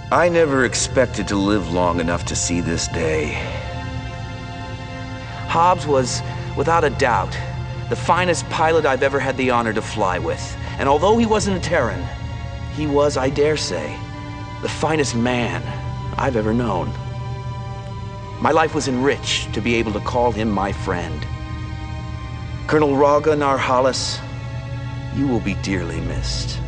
I never expected to live long enough to see this day. Hobbs was, without a doubt, the finest pilot I've ever had the honor to fly with. And although he wasn't a Terran, he was, I dare say, the finest man I've ever known. My life was enriched to be able to call him my friend. Colonel Raga Nar Hallis, you will be dearly missed.